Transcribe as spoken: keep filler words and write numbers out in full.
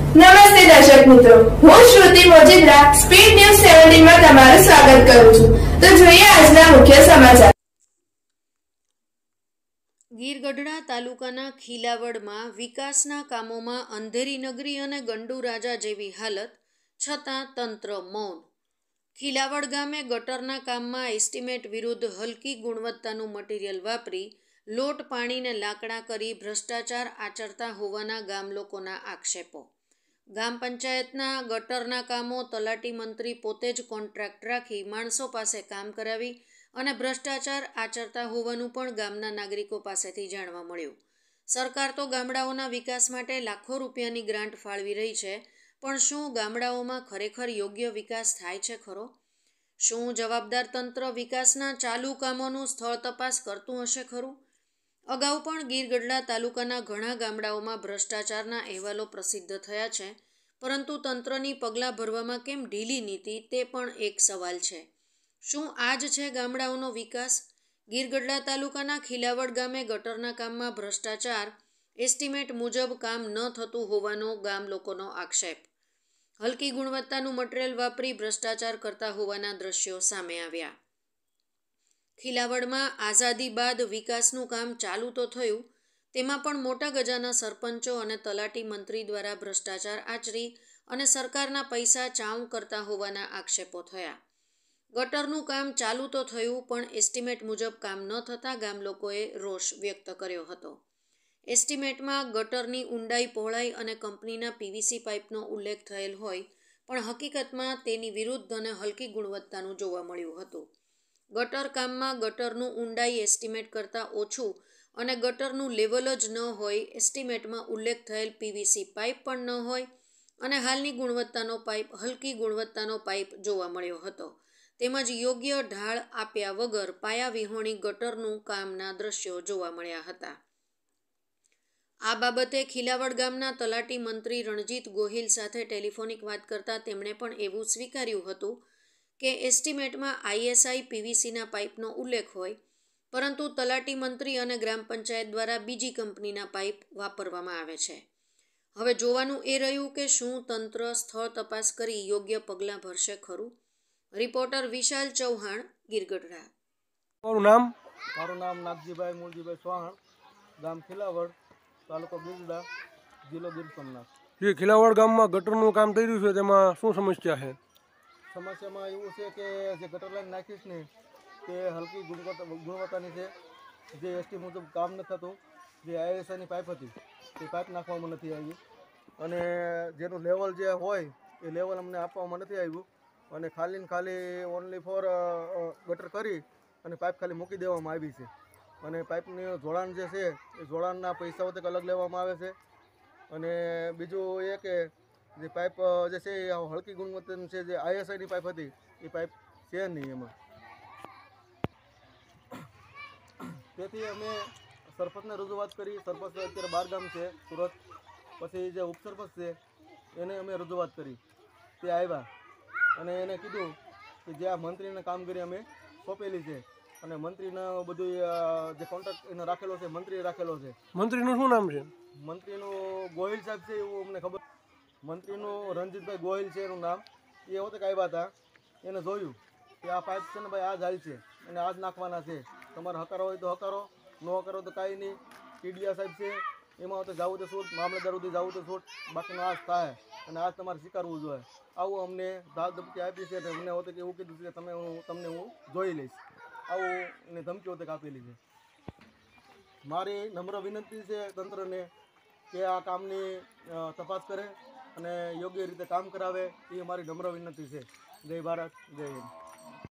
નમસ્તે દર્શક મિત્રો, હું શ્રુતિ મોજીદ્રા સ્પીડ ન્યૂઝ સત્તર માં તમારું સ્વાગત કરું છું। તો જોઈએ આજના મુખ્ય સમાચાર। ગીર ગઢડા તાલુકાના ખીલાવડમાં વિકાસના કામોમાં અંધેરી નગરી અને ગંડુ રાજા જેવી હાલત છતાં તંત્ર મૌન। ખીલાવડ ગામે ગટરના કામમાં એસ્ટિમેટ વિરુદ્ધ હલકી ગુણવત્તાનું મટીરીયલ વાપરી લોટ પાણીને લાકડા કરી ભ્રષ્ટાચાર આચરતા હોવાના ગામ લોકોના આક્ષેપો। ગામ પંચાયતના ગટરના કામો તલાટી મંત્રી પોતે જ કોન્ટ્રાક્ટ રાખી માણસો પાસે કામ કરાવી અને ભ્રષ્ટાચાર આચરતા હોવાનું પણ ગામના નાગરિકો પાસેથી જાણવા મળ્યું। સરકાર તો ગામડાઓના વિકાસ માટે લાખો રૂપિયાની ગ્રાન્ટ ફાળવી રહી છે, પણ શું ગામડાઓમાં ખરેખર યોગ્ય વિકાસ થાય છે ખરો? શું જવાબદાર તંત્ર વિકાસના ચાલુ કામોનું સ્થળ તપાસ કરતું હશે ખરું? અગાઉ પણ ગીર ગઢડા તાલુકાના ઘણા ગામડાઓમાં ભ્રષ્ટાચારના અહેવાલો પ્રસિદ્ધ થયા છે, પરંતુ તંત્રની પગલાં ભરવામાં કેમ ઢીલી નીતિ તે પણ એક સવાલ છે। શું આ જ છે ગામડાઓનો વિકાસ? ગીર ગઢડા તાલુકાના ખીલાવડ ગામે ગટરના કામમાં ભ્રષ્ટાચાર, એસ્ટિમેટ મુજબ કામ ન થતું હોવાનો ગામ લોકોનો આક્ષેપ। હલકી ગુણવત્તાનું મટીરીયલ વાપરી ભ્રષ્ટાચાર કરતા હોવાના દ્રશ્યો સામે આવ્યા। ખીલાવડમાં આઝાદી બાદ વિકાસનું કામ ચાલુ તો થયું, તેમાં પણ મોટા ગજાના સરપંચો અને તલાટી મંત્રી દ્વારા ભ્રષ્ટાચાર આચરી અને સરકારના પૈસા ચાઉં કરતા હોવાના આક્ષેપો થયા। ગટરનું કામ ચાલુ તો થયું, પણ એસ્ટિમેટ મુજબ કામ ન થતાં ગામ લોકોએ રોષ વ્યક્ત કર્યો હતો। એસ્ટિમેટમાં ગટરની ઊંડાઈ પહોળાઈ અને કંપનીના પીવીસી પાઇપનો ઉલ્લેખ થયેલ હોય, પણ હકીકતમાં તેની વિરુદ્ધ અને હલકી ગુણવત્તાનું જોવા મળ્યું હતું। ગટર કામમાં ગટરનું ઊંડાઈ એસ્ટિમેટ કરતાં ઓછું અને ગટરનું લેવલ જ ન હોય, એસ્ટિમેટમાં ઉલ્લેખ થયેલ પીવીસી પાઇપ પણ ન હોય અને હાલની ગુણવત્તાનો પાઇપ હલકી ગુણવત્તાનો પાઇપ જોવા મળ્યો હતો, તેમજ યોગ્ય ઢાળ આપ્યા વગર પાયા વિહોણી ગટરનું કામના દ્રશ્યો જોવા મળ્યા હતા। આ બાબતે ખીલાવડ ગામના તલાટી મંત્રી રણજીત ગોહિલ સાથે ટેલિફોનિક વાત કરતાં તેમણે પણ એવું સ્વીકાર્યું હતું કે એસ્ટિમેટમાં આઈએસઆઈ પીવીસીના પાઇપનો ઉલ્લેખ હોય, પરંતુ તલાટી મંત્રી અને ગ્રામ પંચાયત દ્વારા બીજી કંપનીના પાઇપ વાપરવામાં આવે છે। હવે જોવાનું એ રહ્યું કે શું તંત્ર સ્થળ તપાસ કરી યોગ્ય પગલાં ભરશે ખરું? રિપોર્ટર વિશાલ ચૌહાણ, ગીર ગઢડા। મારું નામ મારું નામ નાગજીભાઈ મૂળજીભાઈ ચૌહાણ, ગામ ખીલાવડ, તાલુકો ગીરગઢડા, જિલ્લો ગીર સોમનાથ। જે ખીલાવડ ગામમાં ગટરનું કામ થઈ રહ્યું છે, તેમાં શું સમસ્યા છે? સમસ્યામાં એવું છે કે જે ગટર લાઈન નાખીશ ને તે હલકી ગુણવત્તા ગુણવત્તાની છે, જે એસટી મુજબ કામ ન થતું। જે આઈએસઆઈની પાઇપ હતી તે પાઇપ નાખવામાં નથી આવી અને જેનું લેવલ જે હોય એ લેવલ અમને આપવામાં નથી આવ્યું અને ખાલી ને ખાલી ઓનલી ફોર ગટર કરી અને પાઇપ ખાલી મૂકી દેવામાં આવી છે અને પાઇપની જોડાણ જે છે એ જોડાણના પૈસાઓ તક અલગ લેવામાં આવે છે। અને બીજું એ કે જે પાઇપ જે છે એ હલકી ગુણવત્તાની છે, જે આઈએસઆઈની પાઇપ હતી એ પાઇપ છે નહીં એમાં। તેથી અમે સરપંચને રજૂઆત કરી, સરપંચ અત્યારે બાર ગામ છે સુરત, પછી જે ઉપસરપંચ છે એને અમે રજૂઆત કરી, તે આવ્યા અને એને કીધું કે જે આ મંત્રીને કામગીરી અમે સોંપેલી છે અને મંત્રીને બધું જે કોન્ટ્રાક્ટ એને રાખેલો છે, મંત્રીએ રાખેલો છે। મંત્રીનું શું નામ છે? મંત્રીનું ગોહિલ સાહેબ છે એવું અમને ખબર। મંત્રીનું રણજીતભાઈ ગોહિલ છે એનું નામ। એ વખતે આવ્યા હતા, એને જોયું કે આ પાઇપ છે ને ભાઈ આ જ હાલ છે અને આ જ નાખવાના છે, તમારે હકારો હોય તો હકારો, ન હકારો તો કાંઈ નહીં। ટીડીયા સાહેબ છે એમાં તો જવું તો છૂટ, મામલતદાર સુધી જવું તો છૂટ, બાકીનો આ જ થાય અને આ જ તમારે સ્વીકારવું જોઈએ। આવું અમને ધાક ધમકી આપી છે અને અમને હોતે કે એવું કીધું છે કે તમે હું તમને હું જોઈ લઈશ, આવું એને ધમકી હોતે આપેલી છે। મારી નમ્ર વિનંતી છે તંત્રને કે આ કામની તપાસ કરે અને યોગ્ય રીતે કામ કરાવે, એ મારી નમ્ર વિનંતી છે। જય ભારત, જય હિન્દ।